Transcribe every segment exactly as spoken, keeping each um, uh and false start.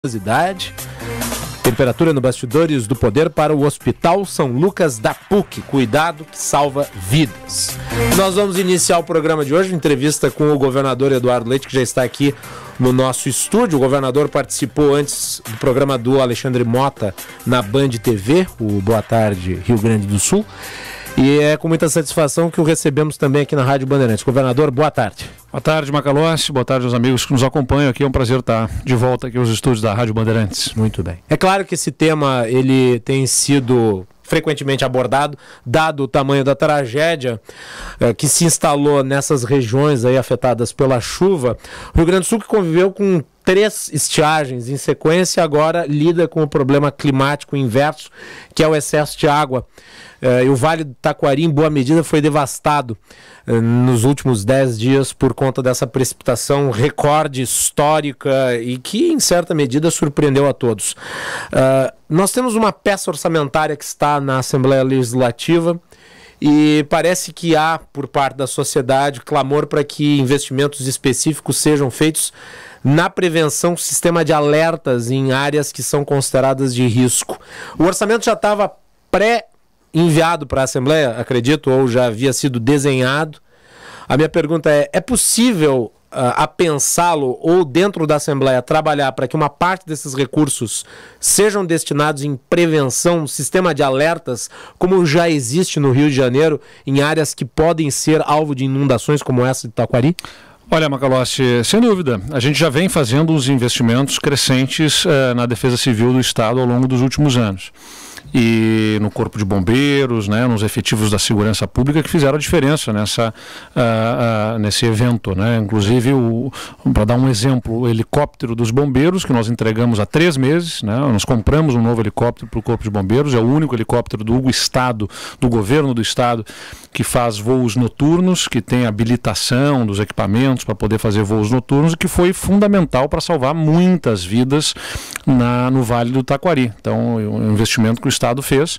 Curiosidade. Temperatura no Bastidores do Poder para o Hospital São Lucas da P U C. Cuidado que salva vidas. Nós vamos iniciar o programa de hoje, entrevista com o governador Eduardo Leite, que já está aqui no nosso estúdio. O governador participou antes do programa do Alexandre Mota na Band T V, o Boa Tarde Rio Grande do Sul. E é com muita satisfação que o recebemos também aqui na Rádio Bandeirantes. Governador, boa tarde. Boa tarde, Macalossi. Boa tarde aos amigos que nos acompanham aqui. É um prazer estar de volta aqui aos estúdios da Rádio Bandeirantes. Muito bem. É claro que esse tema ele tem sido frequentemente abordado, dado o tamanho da tragédia eh, que se instalou nessas regiões aí afetadas pela chuva. O Rio Grande do Sul, que conviveu com três estiagens em sequência, agora lida com o problema climático inverso, que é o excesso de água. Eh, e o Vale do Taquari, em boa medida, foi devastado eh, nos últimos dez dias por conta dessa precipitação recorde histórica e que, em certa medida, surpreendeu a todos. Uh, nós temos uma peça orçamentária que está na Assembleia Legislativa e parece que há, por parte da sociedade, clamor para que investimentos específicos sejam feitos na prevenção, sistema de alertas em áreas que são consideradas de risco. O orçamento já estava pré-enviado para a Assembleia, acredito, ou já havia sido desenhado. A minha pergunta é, é possível uh, a pensá-lo ou dentro da Assembleia trabalhar para que uma parte desses recursos sejam destinados em prevenção, sistema de alertas, como já existe no Rio de Janeiro, em áreas que podem ser alvo de inundações como essa de Taquari? Olha, Macalossi, sem dúvida, a gente já vem fazendo os investimentos crescentes uh, na Defesa Civil do Estado ao longo dos últimos anos. E no Corpo de Bombeiros, né, nos efetivos da Segurança Pública que fizeram a diferença nessa, uh, uh, nesse evento, né? Inclusive, para dar um exemplo, o helicóptero dos bombeiros que nós entregamos há três meses, né? Nós compramos um novo helicóptero para o Corpo de Bombeiros, é o único helicóptero do Estado, do governo do Estado, que faz voos noturnos, que tem habilitação dos equipamentos para poder fazer voos noturnos, e que foi fundamental para salvar muitas vidas na, no Vale do Taquari. Então, um investimento que o Estado fez,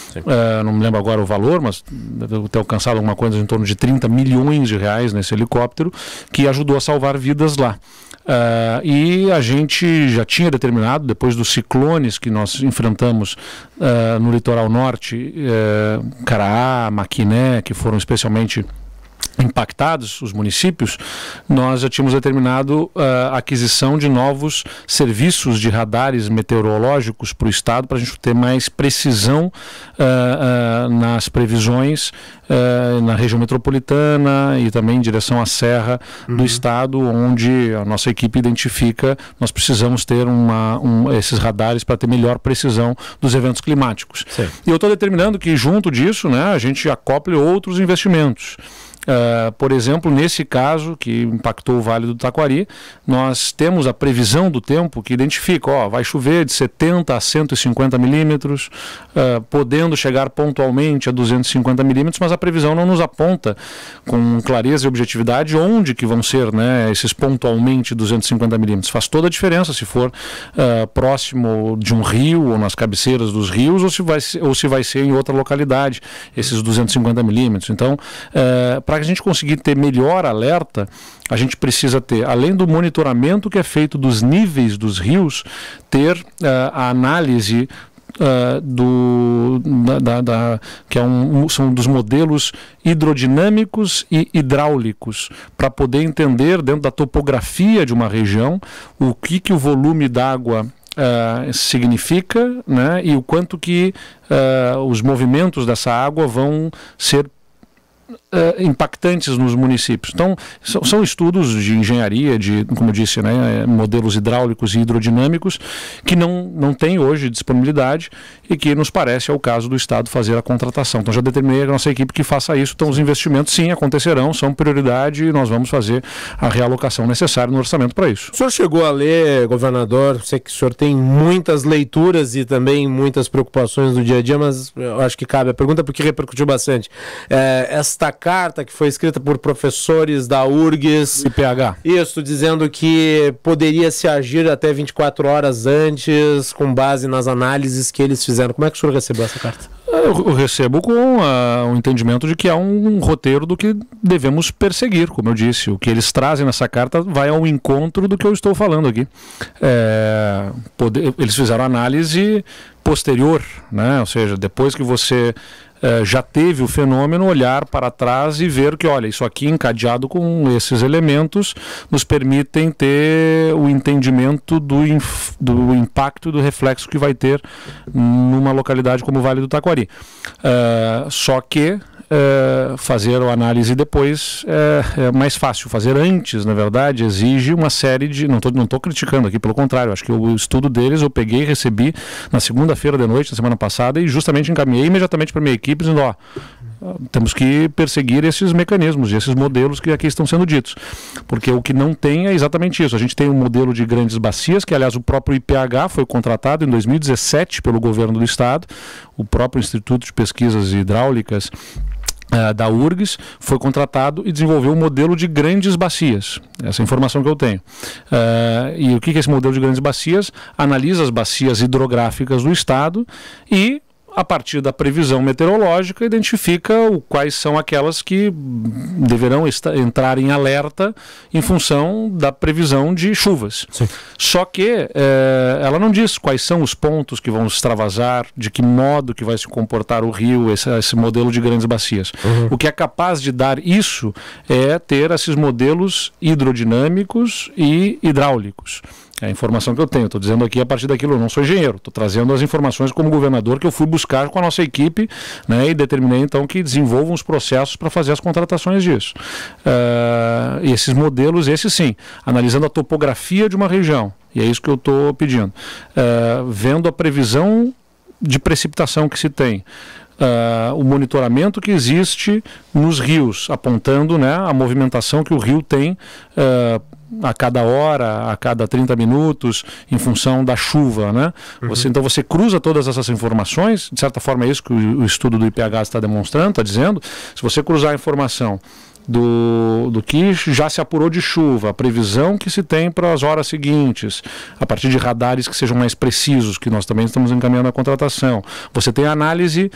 uh, não me lembro agora o valor, mas deve ter alcançado alguma coisa em torno de trinta milhões de reais nesse helicóptero, que ajudou a salvar vidas lá. Uh, e a gente já tinha determinado, depois dos ciclones que nós enfrentamos uh, no litoral norte, uh, Caraá, Maquiné, que foram especialmente impactados, os municípios, nós já tínhamos determinado uh, a aquisição de novos serviços de radares meteorológicos para o Estado, para a gente ter mais precisão uh, uh, nas previsões uh, na região metropolitana e também em direção à Serra uhum. do Estado, onde a nossa equipe identifica, nós precisamos ter uma, um, esses radares para ter melhor precisão dos eventos climáticos. Sim. E eu estou determinando que junto disso, né, a gente acople outros investimentos. Uh, por exemplo, nesse caso que impactou o Vale do Taquari, nós temos a previsão do tempo que identifica, ó, vai chover de setenta a cento e cinquenta milímetros, uh, podendo chegar pontualmente a duzentos e cinquenta milímetros, mas a previsão não nos aponta com clareza e objetividade onde que vão ser, né, esses pontualmente duzentos e cinquenta milímetros. Faz toda a diferença se for uh, próximo de um rio ou nas cabeceiras dos rios, ou se vai, ou se vai ser em outra localidade, esses duzentos e cinquenta milímetros. Então, uh, para a gente conseguir ter melhor alerta, a gente precisa ter, além do monitoramento que é feito dos níveis dos rios, ter uh, a análise uh, do, da, da, da, que é um, são dos modelos hidrodinâmicos e hidráulicos, para poder entender, dentro da topografia de uma região, o que, que o volume d'água Uh, significa, né, e o quanto que uh, os movimentos dessa água vão ser Uh, impactantes nos municípios. Então, são, são estudos de engenharia, de, como eu disse, né, modelos hidráulicos e hidrodinâmicos, que não, não tem hoje disponibilidade e que nos parece é o caso do Estado fazer a contratação. Então, já determinei a nossa equipe que faça isso. Então, os investimentos, sim, acontecerão, são prioridade e nós vamos fazer a realocação necessária no orçamento para isso. O senhor chegou a ler, governador, sei que o senhor tem muitas leituras e também muitas preocupações no dia a dia, mas eu acho que cabe a pergunta porque repercutiu bastante. É, esta carta que foi escrita por professores da U R G S, I P H. Isso, dizendo que poderia se agir até vinte e quatro horas antes, com base nas análises que eles fizeram. Como é que o senhor recebeu essa carta? Eu, eu recebo com uh, o entendimento de que há um, um roteiro do que devemos perseguir, como eu disse. O que eles trazem nessa carta vai ao encontro do que eu estou falando aqui. É, poder, eles fizeram análise posterior, né? Ou seja, depois que você uh, já teve o fenômeno, olhar para trás e ver que, olha, isso aqui encadeado com esses elementos nos permitem ter o entendimento do, inf, do impacto e do reflexo que vai ter numa localidade como o Vale do Taquari. Uh, só que Uh, fazer a análise depois é, é mais fácil. Fazer antes, na verdade, exige uma série de... Não estou não tô criticando aqui, pelo contrário, acho que o estudo deles eu peguei e recebi na segunda-feira de noite, na semana passada, e justamente encaminhei imediatamente para a minha equipe, dizendo, ó, temos que perseguir esses mecanismos e esses modelos que aqui estão sendo ditos. Porque o que não tem é exatamente isso. A gente tem um modelo de grandes bacias, que aliás o próprio I P H foi contratado em dois mil e dezessete pelo governo do estado, o próprio Instituto de Pesquisas Hidráulicas Uh, da U R G S, foi contratado e desenvolveu um modelo de grandes bacias. Essa informação que eu tenho. Uh, e o que é esse modelo de grandes bacias? Analisa as bacias hidrográficas do estado e, a partir da previsão meteorológica, identifica o, quais são aquelas que deverão estar, entrar em alerta em função da previsão de chuvas. Sim. Só que eh, ela não diz quais são os pontos que vão extravasar, de que modo que vai se comportar o rio, esse, esse modelo de grandes bacias. Uhum. O que é capaz de dar isso é ter esses modelos hidrodinâmicos e hidráulicos. É a informação que eu tenho, estou dizendo aqui a partir daquilo, eu não sou engenheiro, estou trazendo as informações como governador que eu fui buscar com a nossa equipe, né, e determinei então que desenvolvam os processos para fazer as contratações disso. Uh, e esses modelos, esses sim, analisando a topografia de uma região, e é isso que eu estou pedindo, uh, vendo a previsão de precipitação que se tem, Uh, o monitoramento que existe nos rios, apontando, né, a movimentação que o rio tem uh, a cada hora, a cada trinta minutos, em função da chuva, né? Uhum. Você, então você cruza todas essas informações, de certa forma é isso que o, o estudo do I P H está demonstrando, está dizendo. Se você cruzar a informação Do, do que já se apurou de chuva, a previsão que se tem para as horas seguintes, a partir de radares que sejam mais precisos, que nós também estamos encaminhando a contratação. Você tem a análise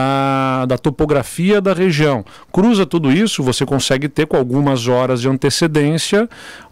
da, da topografia da região. Cruza tudo isso, você consegue ter com algumas horas de antecedência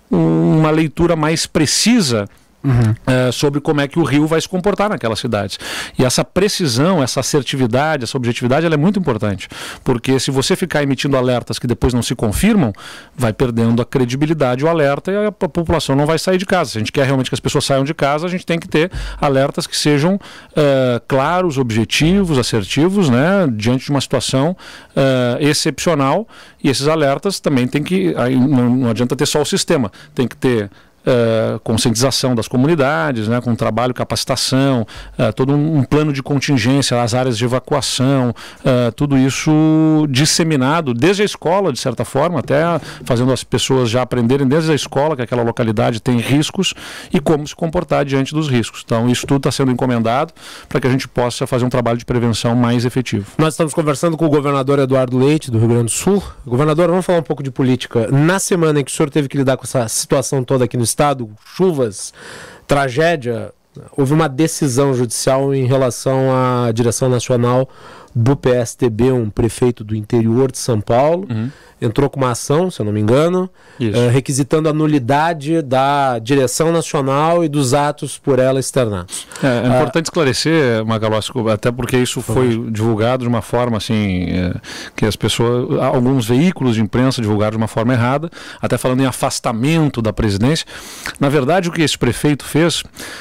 uma leitura mais precisa Uhum. Uh, sobre como é que o rio vai se comportar naquelas cidades. E essa precisão, essa assertividade, essa objetividade, ela é muito importante, porque se você ficar emitindo alertas que depois não se confirmam, vai perdendo a credibilidade o alerta e a, a população não vai sair de casa. Se a gente quer realmente que as pessoas saiam de casa, a gente tem que ter alertas que sejam uh, claros, objetivos, assertivos, né, diante de uma situação uh, excepcional, e esses alertas também tem que, aí não, não adianta ter só o sistema, tem que ter Uh, conscientização das comunidades, né, com trabalho, capacitação, uh, todo um, um plano de contingência, as áreas de evacuação, uh, tudo isso disseminado desde a escola, de certa forma, até fazendo as pessoas já aprenderem desde a escola que aquela localidade tem riscos e como se comportar diante dos riscos. Então isso tudo está sendo encomendado para que a gente possa fazer um trabalho de prevenção mais efetivo. Nós estamos conversando com o governador Eduardo Leite, do Rio Grande do Sul. Governador, vamos falar um pouco de política. Na semana em que o senhor teve que lidar com essa situação toda aqui no estado, Estado, chuvas, tragédia, houve uma decisão judicial em relação à direção nacional do P S D B, um prefeito do interior de São Paulo, uhum. entrou com uma ação, se eu não me engano, uh, requisitando a nulidade da direção nacional e dos atos por ela externados. É, é uh, importante esclarecer, Macalossi, até porque isso foi uhum. divulgado de uma forma assim, é, que as pessoas, alguns veículos de imprensa divulgaram de uma forma errada, até falando em afastamento da presidência. Na verdade, o que esse prefeito fez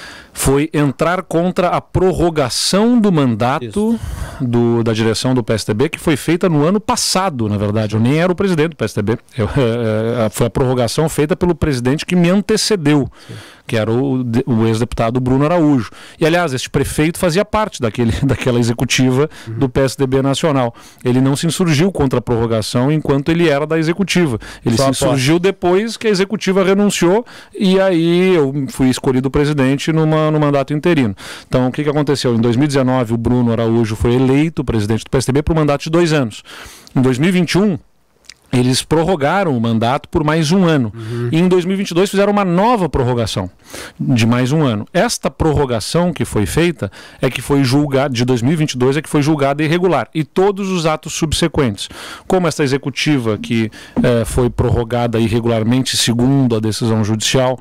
foi entrar contra a prorrogação do mandato do, da direção do P S D B, que foi feita no ano passado, na verdade. Eu nem era o presidente do P S D B. Eu, é, é, foi a prorrogação feita pelo presidente que me antecedeu, Sim. que era o, o ex-deputado Bruno Araújo. E, aliás, este prefeito fazia parte daquele, daquela executiva uhum. do P S D B nacional. Ele não se insurgiu contra a prorrogação enquanto ele era da executiva. Ele Só se insurgiu depois que a executiva renunciou, e aí eu fui escolhido presidente numa no mandato interino. Então, o que, que aconteceu? Em dois mil e dezenove, o Bruno Araújo foi eleito presidente do P S D B por um mandato de dois anos. Em dois mil e vinte e um, eles prorrogaram o mandato por mais um ano. Uhum. E em dois mil e vinte e dois fizeram uma nova prorrogação de mais um ano. Esta prorrogação que foi feita é que foi julgada, de dois mil e vinte e dois é que foi julgada irregular. E todos os atos subsequentes. Como esta executiva que eh, foi prorrogada irregularmente segundo a decisão judicial,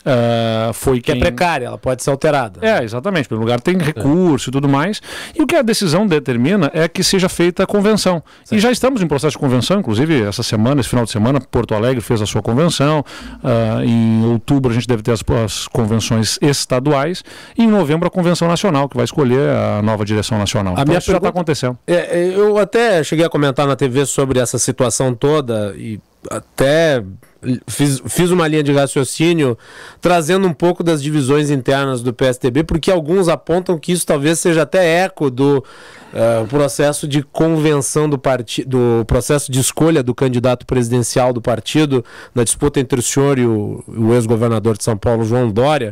Uh, foi que quem... é precária, ela pode ser alterada. É, exatamente, pelo lugar tem recurso é. e tudo mais. E o que a decisão determina é que seja feita a convenção. Sim. E já estamos em processo de convenção, inclusive essa semana, esse final de semana, Porto Alegre fez a sua convenção. Uh, em outubro a gente deve ter as, as convenções estaduais. E em novembro a convenção nacional, que vai escolher a nova direção nacional. A então minha isso pergunta... já está acontecendo. É, eu até cheguei a comentar na T V sobre essa situação toda e até fiz, fiz uma linha de raciocínio trazendo um pouco das divisões internas do P S D B, porque alguns apontam que isso talvez seja até eco do uh, processo de convenção do partido, do processo de escolha do candidato presidencial do partido na disputa entre o senhor e o, o ex-governador de São Paulo, João Dória.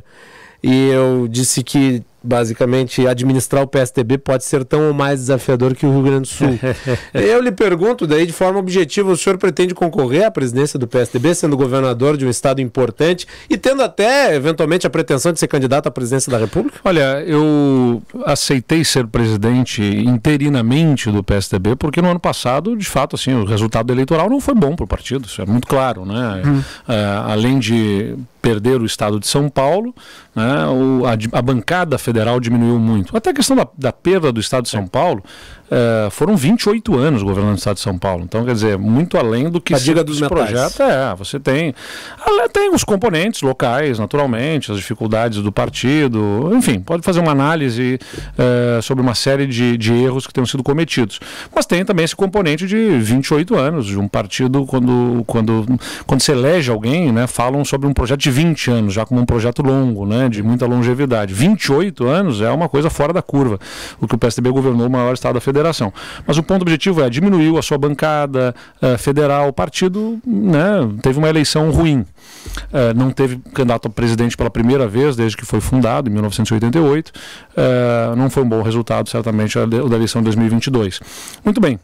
E eu disse que basicamente administrar o P S D B pode ser tão ou mais desafiador que o Rio Grande do Sul. Eu lhe pergunto daí de forma objetiva, o senhor pretende concorrer à presidência do P S D B, sendo governador de um estado importante e tendo até eventualmente a pretensão de ser candidato à presidência da República? Olha, eu aceitei ser presidente interinamente do P S D B porque no ano passado, de fato, assim, o resultado eleitoral não foi bom para o partido, isso é muito claro, né? Hum. É, além de perder o estado de São Paulo, né, o, a, a bancada federal diminuiu muito. Até a questão da, da perda do estado de São Paulo, é, foram vinte e oito anos governando o estado de São Paulo. Então, quer dizer, muito além do que a diga dos projeto é, você tem, tem os componentes locais, naturalmente, as dificuldades do partido, enfim, pode fazer uma análise é, sobre uma série de, de erros que tenham sido cometidos. Mas tem também esse componente de vinte e oito anos, de um partido, quando, quando, quando se elege alguém, né, falam sobre um projeto de vinte anos, já como um projeto longo, né, de muita longevidade. vinte e oito anos é uma coisa fora da curva, o que o P S D B governou o maior estado da federação. Mas o ponto objetivo é, diminuiu a sua bancada uh, federal, o partido, né, teve uma eleição ruim. Uh, não teve candidato a presidente pela primeira vez desde que foi fundado, em mil novecentos e oitenta e oito. Uh, não foi um bom resultado, certamente, o da eleição de dois mil e vinte e dois. Muito bem.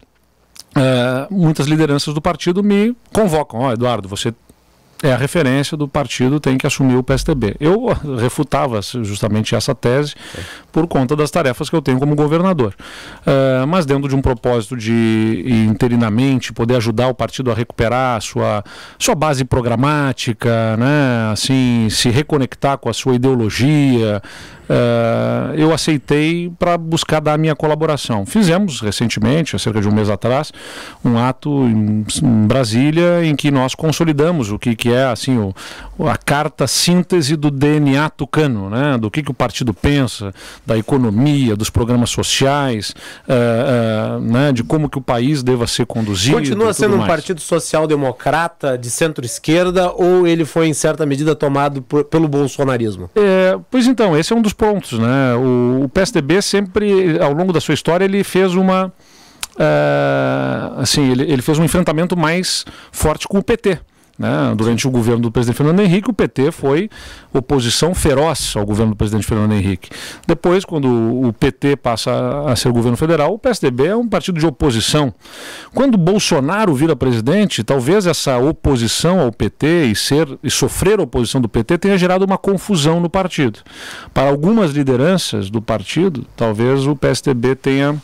Uh, muitas lideranças do partido me convocam. Ó, oh, Eduardo, você é a referência do partido, tem que assumir o P S D B. Eu refutava justamente essa tese por conta das tarefas que eu tenho como governador. Uh, mas dentro de um propósito de interinamente poder ajudar o partido a recuperar a sua, sua base programática, né, assim, se reconectar com a sua ideologia, Uh, eu aceitei para buscar dar a minha colaboração. Fizemos recentemente, há cerca de um mês atrás, um ato em, em Brasília em que nós consolidamos o que, que é assim, o, a carta síntese do D N A tucano, né, do que, que o partido pensa, da economia, dos programas sociais, uh, uh, né, de como que o país deva ser conduzido. Continua sendo um mais. partido social-democrata de centro-esquerda ou ele foi em certa medida tomado por, pelo bolsonarismo? É, pois então, esse é um dos pontos, né? O, o P S D B sempre, ao longo da sua história, ele fez uma uh, assim, ele, ele fez um enfrentamento mais forte com o P T, né? Durante o governo do presidente Fernando Henrique, o P T foi oposição feroz ao governo do presidente Fernando Henrique. Depois, quando o P T passa a ser governo federal, o P S D B é um partido de oposição. Quando Bolsonaro vira presidente, talvez essa oposição ao P T e, ser, e sofrer a oposição do P T tenha gerado uma confusão no partido. Para algumas lideranças do partido, talvez o P S D B tenha...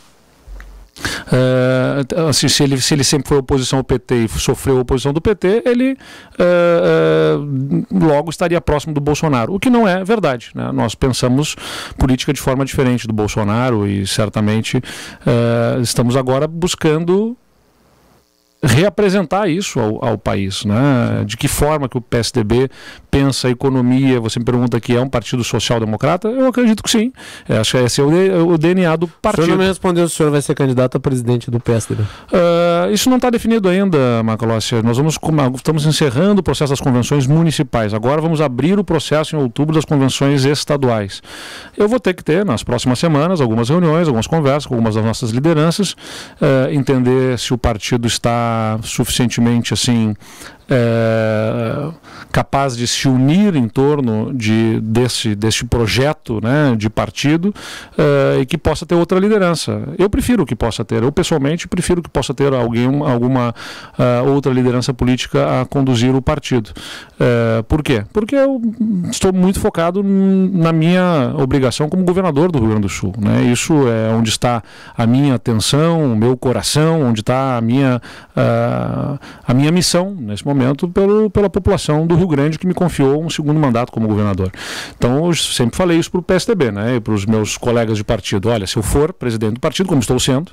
Uh, assim, se, ele, se ele sempre foi oposição ao P T e sofreu a oposição do P T, ele uh, uh, logo estaria próximo do Bolsonaro, o que não é verdade, né? Nós pensamos política de forma diferente do Bolsonaro e certamente uh, estamos agora buscando reapresentar isso ao, ao país, né? De que forma que o P S D B pensa a economia. Você me pergunta que é um partido social-democrata? Eu acredito que sim. Eu acho que esse é o, o D N A do partido. O senhor não me respondeu se o senhor vai ser candidato a presidente do P S D B. Uh, isso não está definido ainda, Macalossi. Nós vamos, estamos encerrando o processo das convenções municipais. Agora vamos abrir o processo em outubro das convenções estaduais. Eu vou ter que ter, nas próximas semanas, algumas reuniões, algumas conversas com algumas das nossas lideranças, uh, entender se o partido está suficientemente assim é, capaz de se unir em torno de, desse, desse projeto, né, de partido, é, e que possa ter outra liderança. Eu prefiro que possa ter, eu pessoalmente prefiro que possa ter alguém, alguma uh, outra liderança política a conduzir o partido. É, por quê? Porque eu estou muito focado na minha obrigação como governador do Rio Grande do Sul, né? Isso é onde está a minha atenção, o meu coração, onde está a minha, uh, a minha missão nesse momento pelo, pela população do Rio Grande que me confiou um segundo mandato como governador. Então eu sempre falei isso para o P S D B, né? E para os meus colegas de partido. Olha, se eu for presidente do partido, como estou sendo,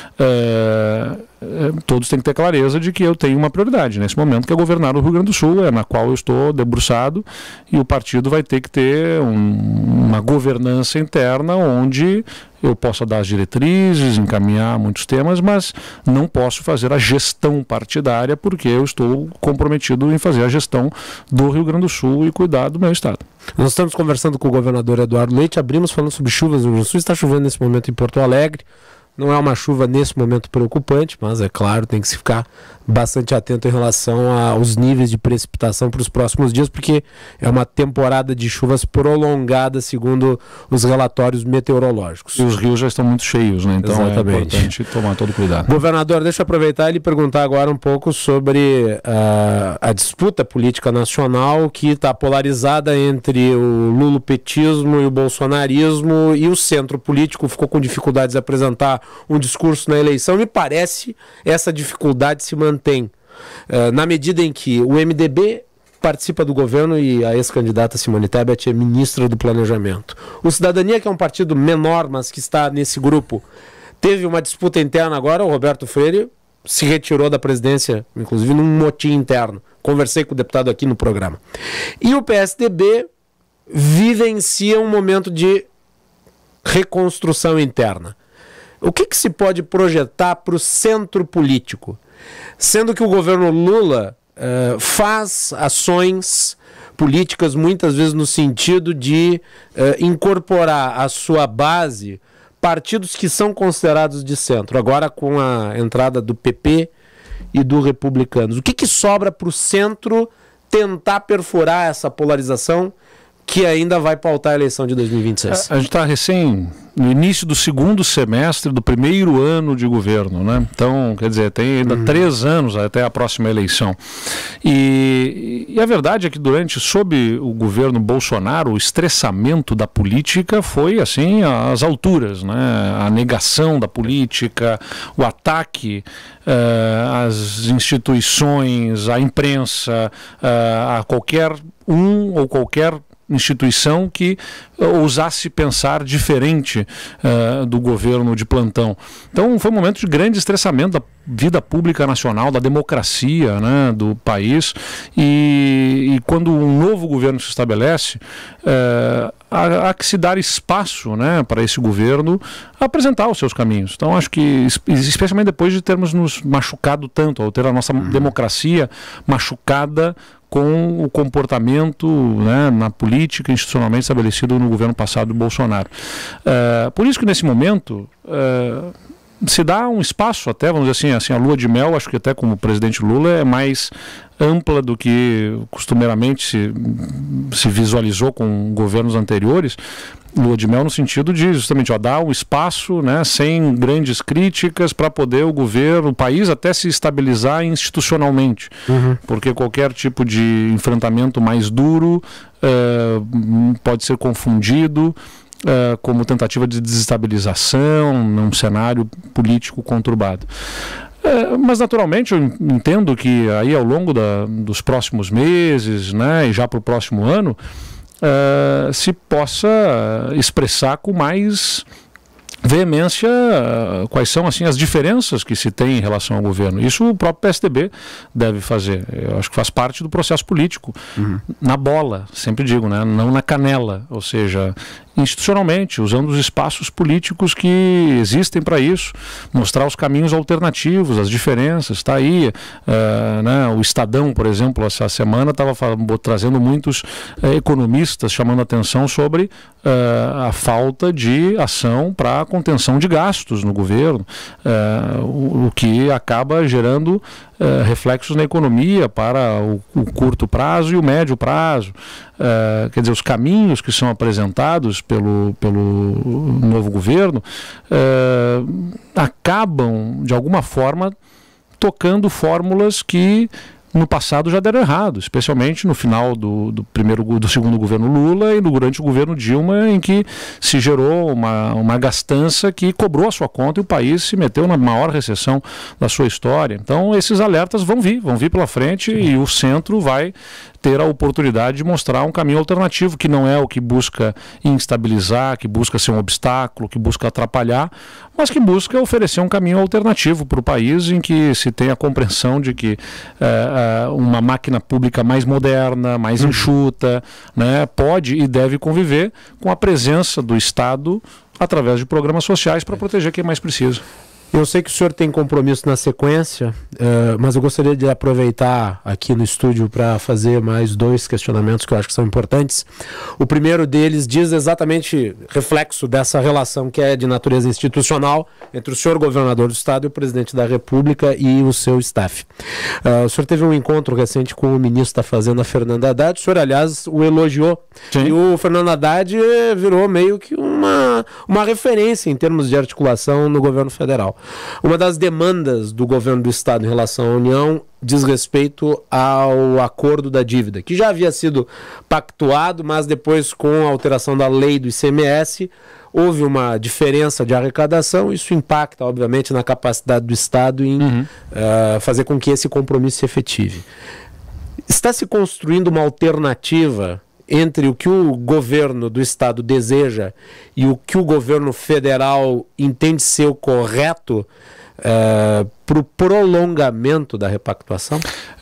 uh, todos têm que ter clareza de que eu tenho uma prioridade nesse momento, que é governar o Rio Grande do Sul, é na qual eu estou debruçado, e o partido vai ter que ter um, uma governança interna onde eu possa dar as diretrizes, encaminhar muitos temas, mas não posso fazer a gestão partidária porque eu estou comprometido em fazer a gestão do Rio Grande do Sul e cuidar do meu estado. Nós estamos conversando com o governador Eduardo Leite, abrimos falando sobre chuvas no Rio Grande do Sul, está chovendo nesse momento em Porto Alegre. Não é uma chuva nesse momento preocupante, mas é claro, tem que se ficar bastante atento em relação aos níveis de precipitação para os próximos dias, porque é uma temporada de chuvas prolongada, segundo os relatórios meteorológicos. E os rios já estão muito cheios, né? Então exatamente, é importante tomar todo cuidado. Governador, deixa eu aproveitar e lhe perguntar agora um pouco sobre uh, a disputa política nacional que está polarizada entre o lulopetismo e o bolsonarismo, e o centro político ficou com dificuldades de apresentar um discurso na eleição. Me parece essa dificuldade se mantém uh, na medida em que o M D B participa do governo e a ex-candidata Simone Tebet é ministra do Planejamento. O Cidadania, que é um partido menor, mas que está nesse grupo, teve uma disputa interna agora. O Roberto Freire se retirou da presidência, inclusive num motim interno. Conversei com o deputado aqui no programa. E o P S D B vivencia um momento de reconstrução interna. O que, que se pode projetar para o centro político? Sendo que o governo Lula uh, faz ações políticas muitas vezes no sentido de uh, incorporar à sua base partidos que são considerados de centro. Agora com a entrada do P P e do Republicanos. O que, que sobra para o centro tentar perfurar essa polarização que ainda vai pautar a eleição de dois mil e vinte e seis? A, a gente está recém no início do segundo semestre do primeiro ano de governo, né? Então, quer dizer, tem ainda uhum. três anos até a próxima eleição. E, e a verdade é que durante, sob o governo Bolsonaro, o estressamento da política foi, assim, às alturas, né? A negação da política, o ataque uh, às instituições, à imprensa, uh, a qualquer um ou qualquer instituição que ousasse pensar diferente uh, do governo de plantão. Então foi um momento de grande estressamento da vida pública nacional, da democracia, né, do país, e, e quando um novo governo se estabelece, uh, há, há que se dar espaço, né, para esse governo apresentar os seus caminhos. Então acho que, especialmente depois de termos nos machucado tanto, ao ter a nossa uhum. democracia machucada com o comportamento, né, na política institucionalmente estabelecido no governo passado do Bolsonaro. Uh, por isso que nesse momento uh, se dá um espaço até, vamos dizer assim, assim, a lua de mel, acho que até como o presidente Lula, é mais ampla do que costumeiramente se, se visualizou com governos anteriores. Lua de mel no sentido de justamente ó, dar um espaço, né, sem grandes críticas, para poder o governo, o país até se estabilizar institucionalmente, uhum. porque qualquer tipo de enfrentamento mais duro uh, pode ser confundido uh, como tentativa de desestabilização num cenário político conturbado. É, mas naturalmente eu entendo que aí ao longo da, dos próximos meses, né, e já para o próximo ano, Uh, se possa expressar com mais veemência uh, quais são assim as diferenças que se tem em relação ao governo. Isso o próprio P S D B deve fazer. Eu acho que faz parte do processo político. Uhum. Na bola, sempre digo, né? Não na canela. Ou seja, institucionalmente, usando os espaços políticos que existem para isso, mostrar os caminhos alternativos, as diferenças. Está aí, uh, né? O Estadão, por exemplo, essa semana estava trazendo muitos uh, economistas chamando a atenção sobre uh, a falta de ação para a contenção de gastos no governo, uh, o, o que acaba gerando uh, reflexos na economia para o, o curto prazo e o médio prazo. Uh, quer dizer, os caminhos que são apresentados pelo, pelo novo governo uh, acabam, de alguma forma, tocando fórmulas que no passado já deram errado, especialmente no final do, do, primeiro, do segundo governo Lula e durante o governo Dilma, em que se gerou uma, uma gastança que cobrou a sua conta e o país se meteu na maior recessão da sua história. Então esses alertas vão vir, vão vir pela frente e o centro vai ter a oportunidade de mostrar um caminho alternativo, que não é o que busca instabilizar, que busca ser um obstáculo, que busca atrapalhar, mas que busca oferecer um caminho alternativo para o país em que se tenha a compreensão de que é, uma máquina pública mais moderna, mais enxuta, né, pode e deve conviver com a presença do Estado através de programas sociais para proteger quem mais precisa. Eu sei que o senhor tem compromisso na sequência, uh, mas eu gostaria de aproveitar aqui no estúdio para fazer mais dois questionamentos que eu acho que são importantes. O primeiro deles diz exatamente reflexo dessa relação que é de natureza institucional entre o senhor governador do estado e o presidente da República e o seu staff. Uh, o senhor teve um encontro recente com o ministro da Fazenda, Fernando Haddad. O senhor, aliás, o elogiou. Sim. E o Fernando Haddad virou meio que uma, uma referência em termos de articulação no governo federal. Uma das demandas do governo do estado em relação à União diz respeito ao acordo da dívida, que já havia sido pactuado, mas depois, com a alteração da lei do I C M S, houve uma diferença de arrecadação. Isso impacta, obviamente, na capacidade do estado em uhum. uh, fazer com que esse compromisso se efetive. Está se construindo uma alternativa entre o que o governo do estado deseja e o que o governo federal entende ser o correto uh, para o prolongamento da repactuação?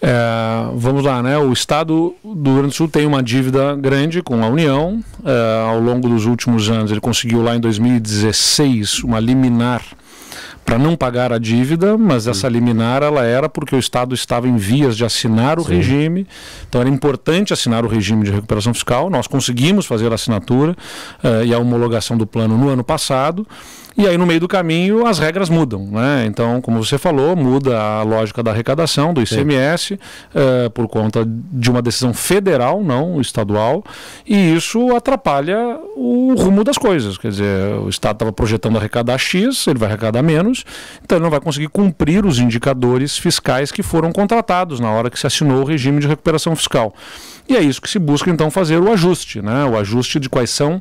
É, vamos lá, né? O estado do Rio Grande do Sul tem uma dívida grande com a União. É, ao longo dos últimos anos, ele conseguiu lá em dois mil e dezesseis uma liminar para não pagar a dívida, mas essa liminar ela era porque o Estado estava em vias de assinar o Sim. regime, então era importante assinar o regime de recuperação fiscal. Nós conseguimos fazer a assinatura uh, e a homologação do plano no ano passado, e aí no meio do caminho as regras mudam, né? Então, como você falou, muda a lógica da arrecadação do I C M S uh, por conta de uma decisão federal, não estadual, e isso atrapalha o rumo das coisas. Quer dizer, o Estado estava projetando arrecadar X, ele vai arrecadar menos, então ele não vai conseguir cumprir os indicadores fiscais que foram contratados na hora que se assinou o regime de recuperação fiscal. E é isso que se busca então fazer o ajuste, né? O ajuste de quais são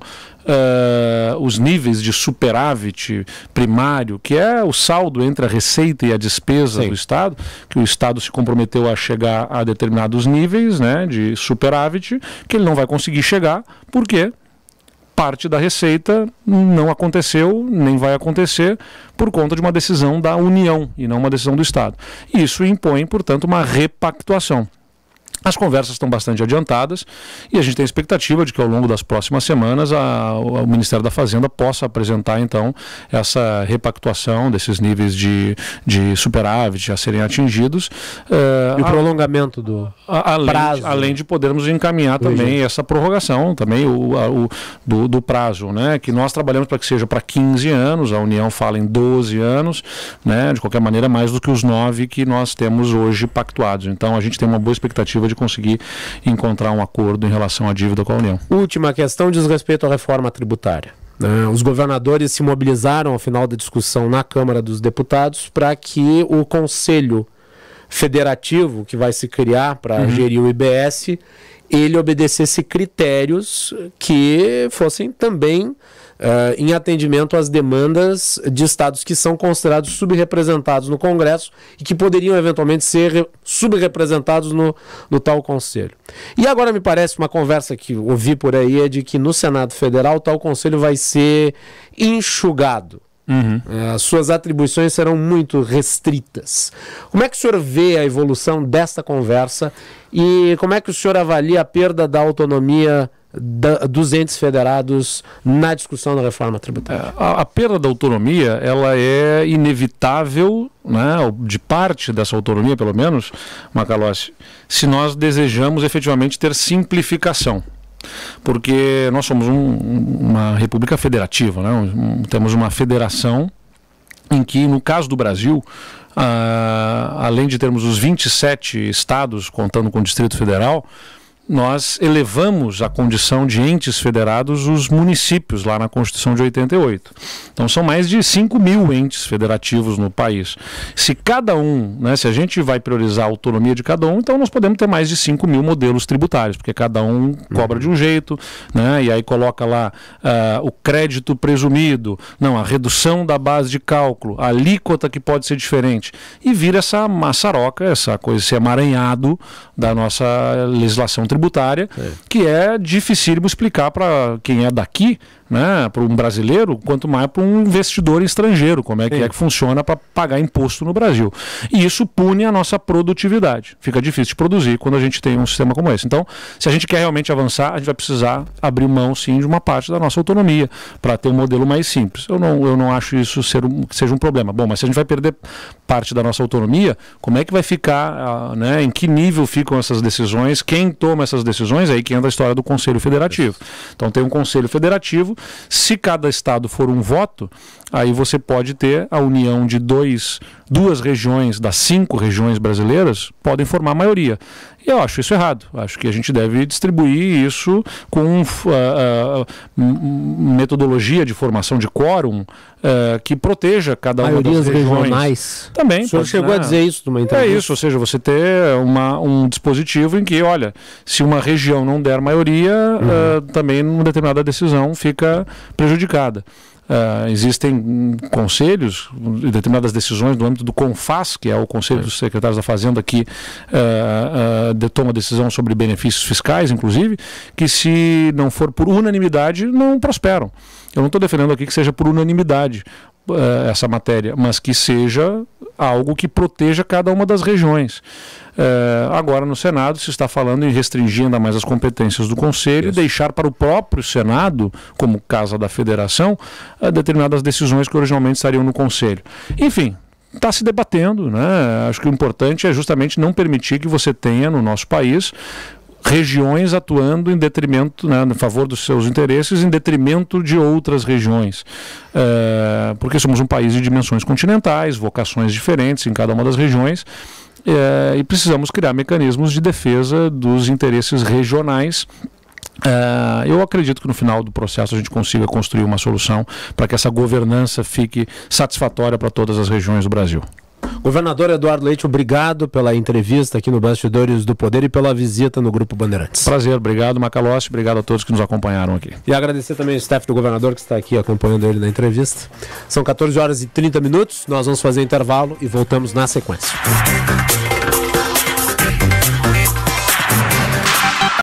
uh, os níveis de superávit primário, que é o saldo entre a receita e a despesa Sim. do Estado, que o Estado se comprometeu a chegar a determinados níveis, né, de superávit, que ele não vai conseguir chegar, porque parte da receita não aconteceu, nem vai acontecer, por conta de uma decisão da União e não uma decisão do Estado. Isso impõe, portanto, uma repactuação. As conversas estão bastante adiantadas e a gente tem a expectativa de que ao longo das próximas semanas a, o Ministério da Fazenda possa apresentar então essa repactuação desses níveis de, de superávit a serem atingidos. Uh, e o a, prolongamento do a, além, prazo. Além de podermos encaminhar também Hoje. essa prorrogação também o, a, o, do, do prazo, né? Que nós trabalhamos para que seja para quinze anos, a União fala em doze anos, né? De qualquer maneira mais do que os nove que nós temos hoje pactuados. Então a gente tem uma boa expectativa de conseguir encontrar um acordo em relação à dívida com a União. Última questão diz respeito à reforma tributária. Uh, os governadores se mobilizaram ao final da discussão na Câmara dos Deputados para que o Conselho Federativo, que vai se criar para uhum. gerir o I B S, ele obedecesse critérios que fossem também Uh, em atendimento às demandas de estados que são considerados subrepresentados no Congresso e que poderiam eventualmente ser subrepresentados no, no tal Conselho. E agora me parece uma conversa que ouvi por aí é de que no Senado Federal o tal Conselho vai ser enxugado. Uhum. Uh, as suas atribuições serão muito restritas. Como é que o senhor vê a evolução desta conversa e como é que o senhor avalia a perda da autonomia Da, dos entes federados na discussão da reforma tributária? É, a, a perda da autonomia ela é inevitável, né, de parte dessa autonomia, pelo menos, Macalossi, se nós desejamos efetivamente ter simplificação. Porque nós somos um, uma república federativa, né, um, temos uma federação em que, no caso do Brasil, ah, além de termos os vinte e sete estados, contando com o Distrito Federal, nós elevamos a condição de entes federados os municípios lá na Constituição de oitenta e oito. Então são mais de cinco mil entes federativos no país. Se cada um, né, se a gente vai priorizar a autonomia de cada um, então nós podemos ter mais de cinco mil modelos tributários, porque cada um cobra de um jeito, né, e aí coloca lá uh, o crédito presumido, não, a redução da base de cálculo, a alíquota que pode ser diferente, e vira essa maçaroca, essa coisa, esse emaranhado da nossa legislação tributária. tributária, é. que é dificílimo explicar para quem é daqui, né, para um brasileiro, quanto mais para um investidor estrangeiro, como é que Sim. é que funciona para pagar imposto no Brasil. E isso pune a nossa produtividade. Fica difícil de produzir quando a gente tem um sistema como esse. Então, se a gente quer realmente avançar, a gente vai precisar abrir mão, sim, de uma parte da nossa autonomia para ter um modelo mais simples. Eu não, eu não acho isso ser um, que seja um problema. Bom, mas se a gente vai perder parte da nossa autonomia, como é que vai ficar, né, em que nível ficam essas decisões, quem toma essas decisões, aí que entra a história do Conselho Federativo. Então tem um Conselho Federativo, se cada estado for um voto, aí você pode ter a união de dois, duas regiões das cinco regiões brasileiras, podem formar a maioria. E eu acho isso errado. Acho que a gente deve distribuir isso com uh, uh, metodologia de formação de quórum uh, que proteja cada uma das regiões. Regionais. Também. O senhor pode, chegou né? a dizer isso numa entrevista. É isso, ou seja, você ter uma, um dispositivo em que, olha, se uma região não der maioria, uhum. uh, também uma determinada decisão fica prejudicada. Uh, existem conselhos, determinadas decisões no âmbito do CONFAS, que é o Conselho é. dos Secretários da Fazenda, que uh, uh, toma decisão sobre benefícios fiscais, inclusive, que se não for por unanimidade, não prosperam. Eu não estou defendendo aqui que seja por unanimidade uh, essa matéria, mas que seja algo que proteja cada uma das regiões. Uh, agora no Senado se está falando em restringir ainda mais as competências do Conselho Isso. e deixar para o próprio Senado, como Casa da Federação, uh, determinadas decisões que originalmente estariam no Conselho. Enfim, está se debatendo, né? Acho que o importante é justamente não permitir que você tenha no nosso país regiões atuando em detrimento, né, em favor dos seus interesses, em detrimento de outras regiões. Uh, porque somos um país de dimensões continentais, vocações diferentes em cada uma das regiões, É, e precisamos criar mecanismos de defesa dos interesses regionais. É, eu acredito que no final do processo a gente consiga construir uma solução para que essa governança fique satisfatória para todas as regiões do Brasil. Governador Eduardo Leite, obrigado pela entrevista aqui no Bastidores do Poder e pela visita no Grupo Bandeirantes. Prazer, obrigado Macalossi, obrigado a todos que nos acompanharam aqui. E agradecer também o staff do governador que está aqui acompanhando ele na entrevista. São quatorze horas e trinta minutos, nós vamos fazer intervalo e voltamos na sequência.